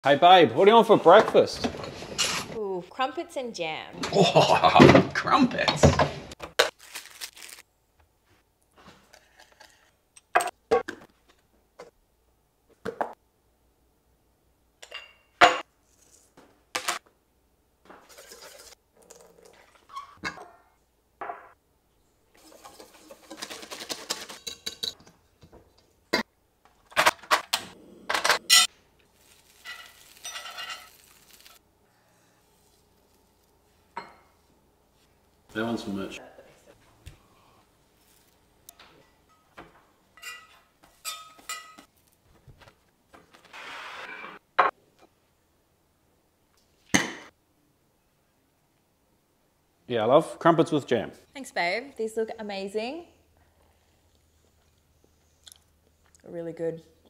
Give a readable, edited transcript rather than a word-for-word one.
Hey babe, what do you want for breakfast? Ooh, crumpets and jam. Oh, crumpets. That one's for Mitch. Yeah, love. Crumpets with jam. Thanks, babe. These look amazing. Really good.